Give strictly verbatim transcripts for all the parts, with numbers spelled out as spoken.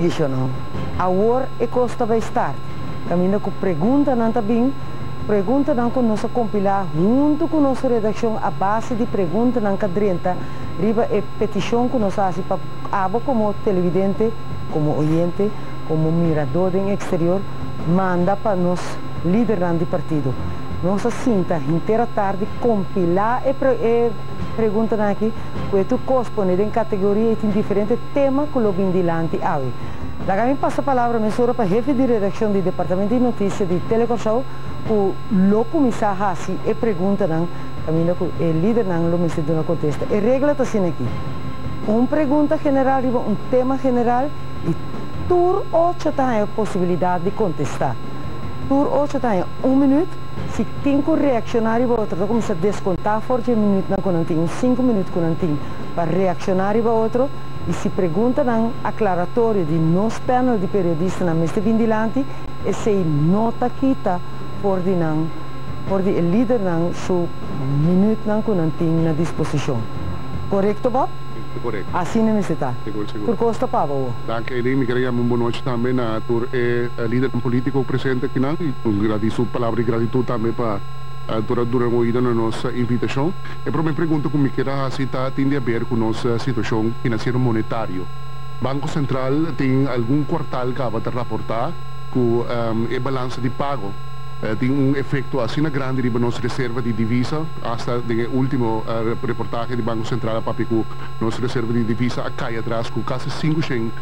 Isso não. Agora é costa vai estar. Caminho com pergunta não também. Pergunta não que nós compilar junto com nossa redação a base de pergunta não que trinta. Riba é petição que nós fazemos para aba como televidente, como oyente, como mirador do exterior, manda para nós líder de partido. Nossa cinta inteira tarde compilar e, pre, e pergunta aqui que tu corresponde em categoria em diferentes temas que o bindilante ave. Da que me passa a palavra mesura para jefe de redação do Departamento de Notícias de Telecorção, o lo comissário Hassi e pergunta não, caminho que o líder não lo me não contesta. A regra está assim aqui. Uma pergunta general, um tema general e tur oito tem a possibilidade de contestar. Tur oito tem um minuto. Se tem que reaccionar e outro, então começa a descontar forte um minuto na conantim, cinco minutos conantim para reaccionar e outro. E se pergunta não aclaratório de nosso panel de periodistas na mesa vindilante, e se nota quita por de não, por de líder não seu minuto não conantim na disposição. Correto, Bob? Correto. Assim não está. Seguro, seguro. Por costa, Pablo. Danke, Eli. Me queria uma boa noite também na tur é líder político presente aqui não e agradeço palavra de gratidão também para a toda durante a na nossa invitação. E para me pergunta como me queira citar tem a ver com nossa situação financeira monetária. Banco Central tem algum quartal que vai reportar com um, a balança de pago. Uh, tem um efeito assim grande na nossa reserva de divisa, até o último uh, reportagem do Banco Central para que nossa reserva de divisa cai atrás com quase quinhentos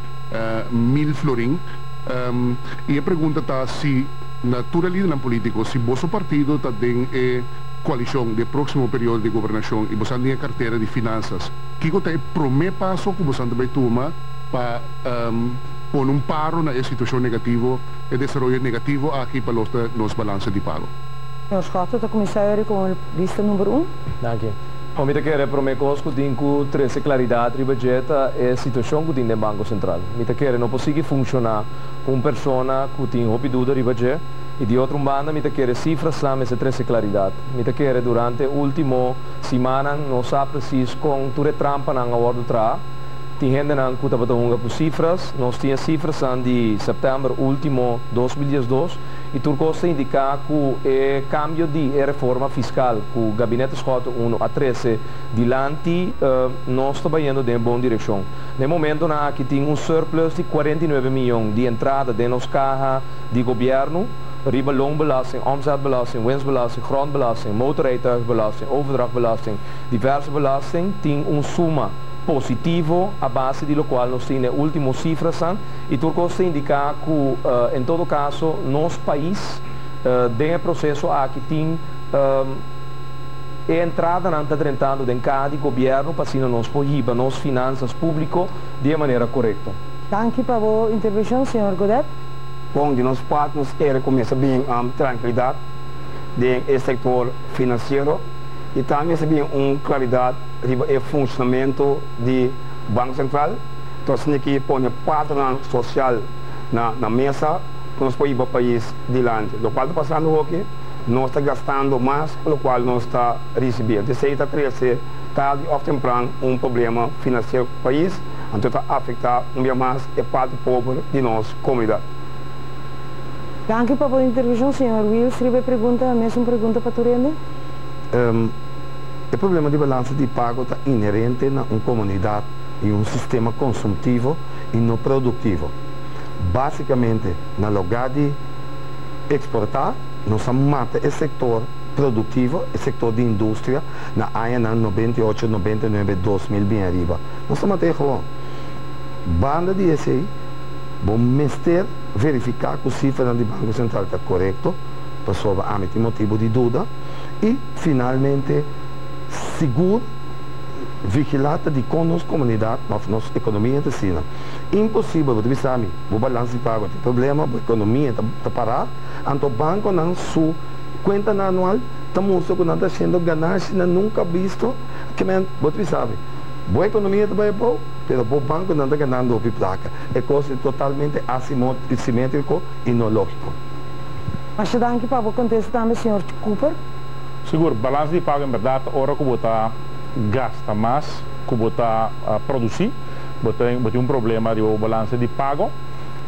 mil florim. Um, e a pergunta está se na tua líder político, se vosso partido está em a coalição do próximo período de governação e você tem a carteira de finanças, que é o primeiro passo que você vai tomar para um, pôr um paro na situação negativa e desenvolvimento negativo aqui para a nossa balança de pago. Senhor Scott, o comissário com a lista número um. Danke. O que eu quero prometer que tem que trazer claridade e budget é a situação que tem no Banco Central. Eu quero não conseguir funcionar com uma pessoa que tem uma dúvida de budget e de outra banda eu quero cifras lá, mas trazer claridade. Eu quero durante a última semana não sabe preciso com toda a trampa na hora do trabalho. Tem gente que está batendo por cifras, nós tínhamos cifras de setembro último de dois mil e dois e tudo costa indicar que o cambio de reforma fiscal que o gabinete Scott um a treze dilante uh, nós estamos indo em boa direção. No momento que tem um surplus de quarenta e nove milhões de entrada de nossa caixa de governo, riba loonbelasting, omzetbelasting, winstbelasting, grondbelasting, motorrijtuigbelasting, overdrachtbelasting, diverse belasting, tem uma suma positivo a base de lo qual nós temos últimas cifras e tudo costa indicar que uh, em todo caso nosso país uh, tem processo aqui tem uh, a entrada não está tentando de cada governo para assim nós proíba nossas finanças públicas de maneira correta. Danke para a intervenção, senhor Godet. Bom, de nossa parte nós queremos começar bem a um, tranquilidade do setor financeiro e também bem uma claridade sobre o funcionamento do Banco Central. Então, nós temos que pôr o padrão social na, na mesa para nós ir para o país adiante. O qual está passando aqui, nós estamos gastando mais, pelo qual nós estamos recebendo. Isso está trazendo tarde ou temprano um problema financeiro para o país, então está afetando um pouco mais a parte pobre de nossa comunidade. Danke para a intervenção, senhor Wills. Ribe pergunta, a mesma pergunta para tu rende? Um, o problema de balança de pago está inerente na uma comunidade e um sistema consumtivo e não produtivo. Basicamente, na lugar de exportar, nós matamos o setor produtivo, o setor de indústria, na ano noventa e oito, noventa e nove, dois mil bem arriba. Nós matamos banda de S I, vamos mestre verificar que o cifra do Banco Central está correto, para sobre a motivo de dúvida, e finalmente seguro vigilata de com nossa comunidade, nossa economia está sendo impossível, você sabe, o balanço de pago tem problema, a economia está parada, então o banco não sua conta anual está mostrando que não está sendo ganância nunca visto, que você sabe, a economia está bem boa, mas o banco não está ganhando a placa, é coisa totalmente assimétrico e não lógico. Mas danke para o contexto também, senhor Cooper. Seguro, balanço de pago, em verdade, a hora que você gasta mais, que você uh, produzir, você tem um problema de balanço de pago.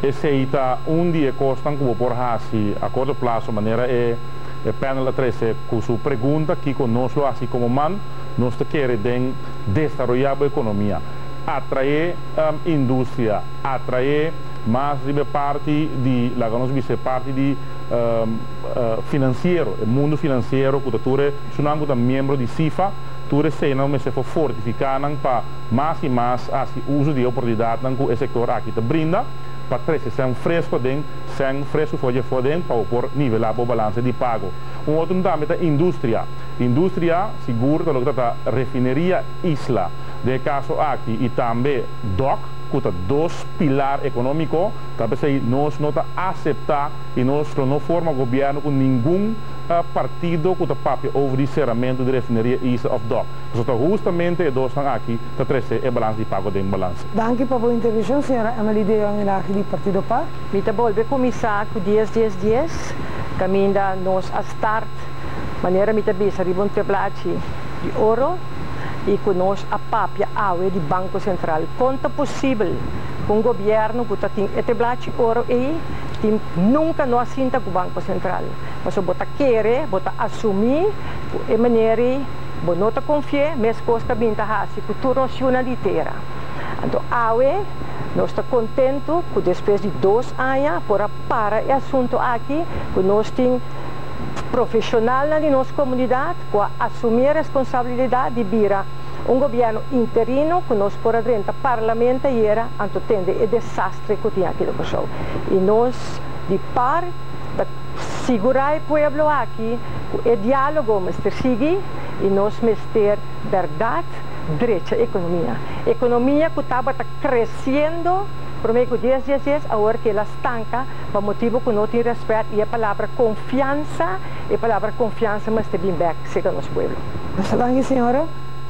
aceita um dia costam como por hasi a corto prazo maneira é é panel treze com sua pergunta que conosco assim como man nós te quer den desarrollar a economia, atrair um, indústria, atrair mais de parte de lá nós vemos parte de um, uh, financeiro, o mundo financeiro que tudo sunang que membro de C I F A tudo sei não mas se for fortificar para mais e mais assim uso de oportunidade que o setor aqui te brinda para trazer sem fresco den sem fresco for for den para por nivelar a balança de pago. Um outro também é indústria. Indústria seguro que está refineria isla. De caso aqui e também D O C que dois pilares econômicos, talvez nós não aceitar e nós não forma governo com nenhum uh, partido que pape over o encerramento de refineria isla of D O C. Então, justamente nós estamos aqui para trazer o balanço de pago de balanço. Danke por a intervenção, senhora Amelie de Jong do Partido P A. Mita volve começar com dez, dez, dez, caminha nós a start, maneira mita bisa ribon teplaci de ouro, e conosco a papia aue do Banco Central. Quanto possível com o governo que tem este blachi ouro aí, tem nunca nós sinta com o Banco Central. Mas bota querer, bota assumir, e maneira, bota não confiar, mas coisa que binta hasi, cultura nacionaliteira. Então, aue, nós estamos contentes que depois de dois anos, para para o assunto aqui, que nós temos profissional na nossa comunidade que assumir a responsabilidade de vir um governo interino que nós por dentro do parlamento e era antotende o desastre que tinha aqui no Kosovo. E nós de par de segurar o povo aqui o diálogo mas ter seguir e nós mas ter verdade, direita economia. Economia que estava crescendo por meio de dez, dez, dez, agora que ela estanca, por motivo que não tem respeito, e a palavra confiança, e a palavra confiança, mas tem bem back, segundo nosso povo. Mas a senhora,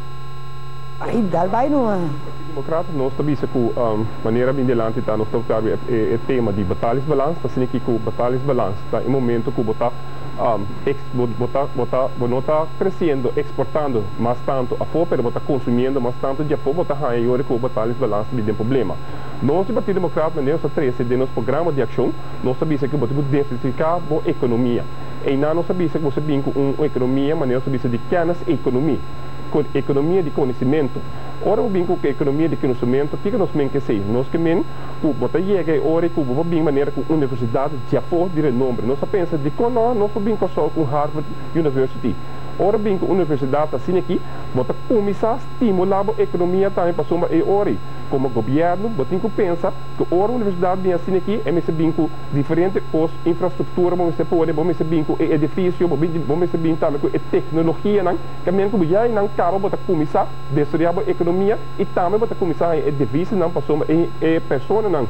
aí dá vai numa. Democrata, nós também se com a maneira bem delante está nós estamos o tema de batalhas balanço, está sendo que com batalhas balanço, está em momento que botar um, ex, botar botar botar crescendo, exportando mais tanto a fora, botar consumindo mais tanto de fora, botar aí agora com batalhas balanço de um problema. Nós do Partido Democrata, nós três de nosso programa de ação, nós sabemos que botamos diversificar a economia. E não nós sabemos que você tem uma economia, mas nós sabemos de pequenas economia. Economia de conhecimento. Ora, o bem com a economia de conhecimento, o que nós temos que ser? Nós que men, o botar chega ora que o bem maneira com a universidade já for de renome. Nós pensa de quando nós bem com só com Harvard University. Ora bem com a universidade assim aqui, bota começar a estimular a economia também para soma e ora. Como governo, botem que pensa que ora a universidade bem assim aqui, é mais bem com diferente os infraestrutura, vamos ser pode, vamos ser bem com edifício, vamos ser bem também com tecnologia, não? Caminho que já não acaba bota começar a desenvolver a economia e também bota começar a divisa não para soma e e pessoa não.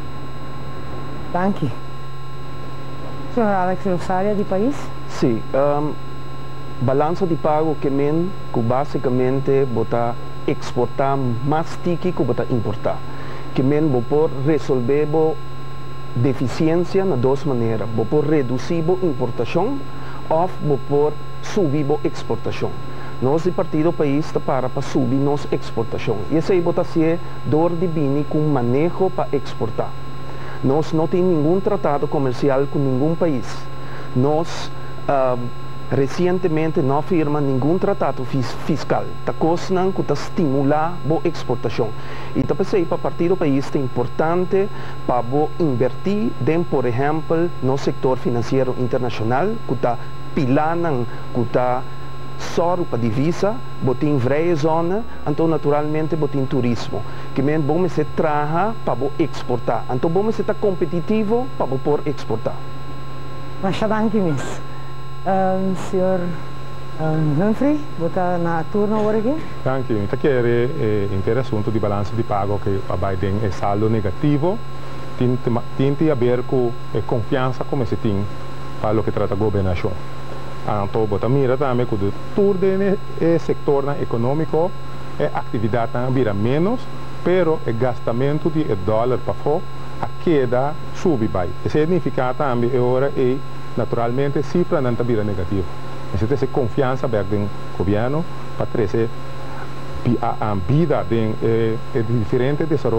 Danke. Senhor Alex Rosaria, do país? Sim. Um, balança de pago que men que basicamente bota exportar mais tiki que bota importar que men bo por resolver bo deficiência na duas maneiras bo por reduzir bo importação ou bo por subir bo exportação. Nós de partido país está para para subir nossa exportação e esse aí bota ser dor de bini com manejo para exportar. Nós não tem nenhum tratado comercial com nenhum país. Nós uh, recentemente não firma nenhum tratado fis fiscal. Está cosnan que está estimular a exportação. E está pensei para o partido país é importante para invertir em, por exemplo, no setor financeiro internacional, que está pilando, que está só para divisa, botem várias zonas, então naturalmente botem turismo. Que men bom se traga para exportar. Então bom se está competitivo para por exportar. Mas já danke mis. Um, senhor um, Humphrey, bota na turno agora aqui. Danke. Ita chiede eh, intero assunto di balanzo di pago che a Biden è saldo negativo, tinti aver con eh, confianza come si tin para lo che tratta governazione. Anto bota mira também que o todo o setor econômico é atividade vira menos, pero o gastamento de dólar para fora a queda sube vai. Isso significa também agora é naturalmente cifra não vira negativa. Necessita se confiança aberta no governo para trazer a vida de, de diferente desenvolvimento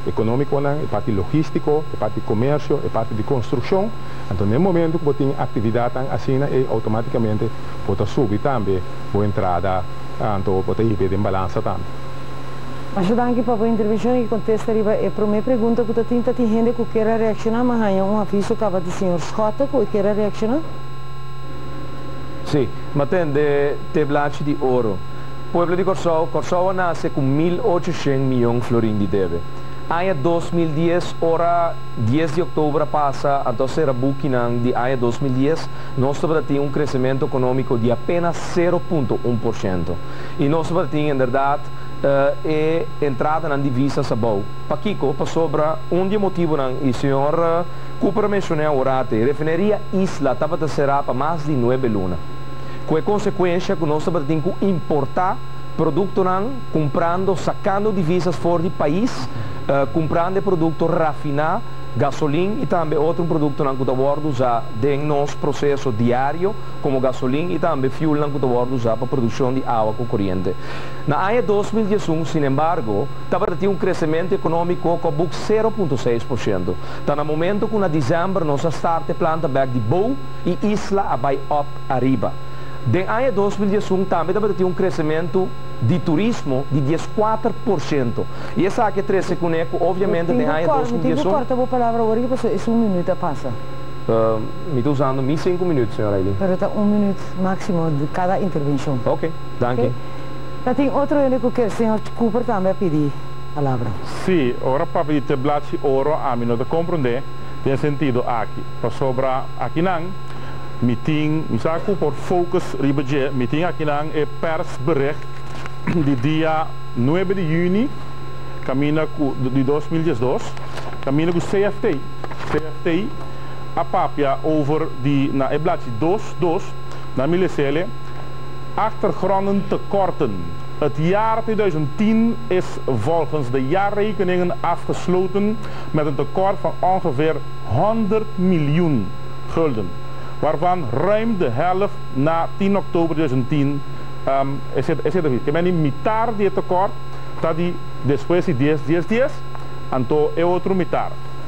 econômico, a parte logístico, a parte comércio, a parte de construção. Então, no momento que tem atividade assim, e automaticamente pode subir também a entrada, então pode ir em balança também. Mas eu danke para a intervenção e contesta a primeira pergunta que eu tenho que gente que quer reaccionar, mas há um aviso que o senhor Scott que quer reaccionar? Sim, mas tem de tablache de ouro. O pueblo de Corsau, Corsau nasce com mil oitocentos milhões de florins de deve. Año dois mil e dez, hora dez de outubro passa, então será buquinan de ano dois mil e dez, nós temos um crescimento econômico de apenas zero vírgula um por cento. E nós temos, em verdade, uh, é entrada na divisa sabão. Para Kiko, para sobra, um dia motivo, e o senhor uh, Cooper mencionou agora, a refineria Isla estava será para mais de nove lunas. Com a consequência que nós temos que importar produtos, comprando, sacando divisas fora do país, uh, comprando produtos rafinados, gasolina e também outro produto que nós usar em nosso processo diário, como gasolina e também fuel que nós usar para a produção de água com corrente. Na ano dois mil e dezenove, sin embargo, estava a ter um crescimento econômico com zero vírgula seis por cento. Então, no momento que, em dezembro, nós startamos a planta back de Bow e Isla vai up arriba. Em ano dois mil e dezenove também estava a ter um crescimento de turismo de dez vírgula quatro por cento. E essa aqui é três coneco, obviamente, em ano dois mil e dezenove. Corta a palavra agora, que é um minuto passa. Uh, me estou usando mil cinco minutos, senhora Eileen. Pero está um minuto máximo de cada intervenção. Ok, danke. Okay. Tem outro único que o senhor Cooper também pedir a palavra. Sim, ora para pedir tablachi ouro, a mim não te compreender, tem sentido aqui. Para sobra aqui não. Meeting, misalku por focus ribeje, meeting aqui não é persbericht de dia nove de junho, camina de dois mil e dezoito, camina com C F T I. C F T I, a papia over die, na e bladje dois dois, na milicele, achtergronden tekorten. Het jaar tweeduizend tien is volgens de jaarrekeningen afgesloten met een tekort van ongeveer honderd miljoen gulden. Waarvan ruim de helft na tien oktober tweeduizend tien um, is het is het que men imitar die tekort dat die después de dez dez dez anto é outro mitar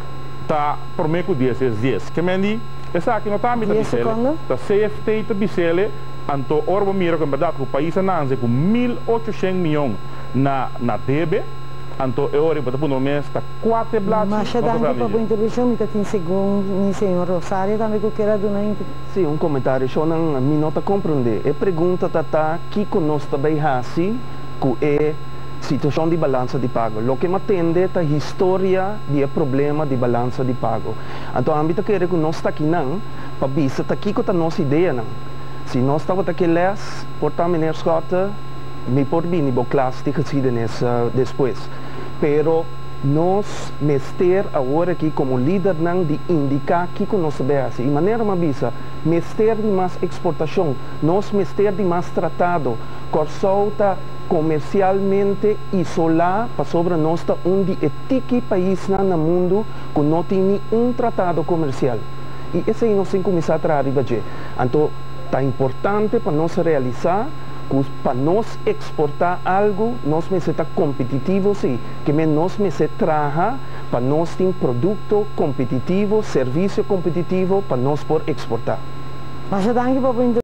tá por meio dez dez dez que men die essa aqui não tá me bisele tá C F T tá bisele anto orbo miro que verdade o país ananze com mil oitocentos milhões na na debe. Anto é hora para o mês está quatro blatos. Mas já dá para a intervenção, me tem segundo o senhor Rosário também que eu quero dar uma sim, um comentário, só não me nota compreender. É pergunta tata que conosco também assim, que é situação de balança de pago. Lo que me atende é a história de problema de balança de pago. Então, a âmbito que é que nós está aqui não, para ver se está aqui com a nossa ideia não. Se nós estamos aqui les, portar meneer Schotten, me por bem nível classe de geschiedenis uh, depois. Pero nós mester agora aqui como líder não de indicar que que nós sabemos. E maneira uma bisa, mester de mais exportação, nós mester de mais tratado, corsolta comercialmente isolar para sobre nós tá um de etique país no mundo que não tem um tratado comercial. E esse aí nós temos que começar a trabalhar. Então, está importante para nós realizar para nós exportar algo, nós me ser competitivo, sim, que nós me ser traja para nós ter produto competitivo, serviço competitivo para nós por exportar. Mas já dá aqui para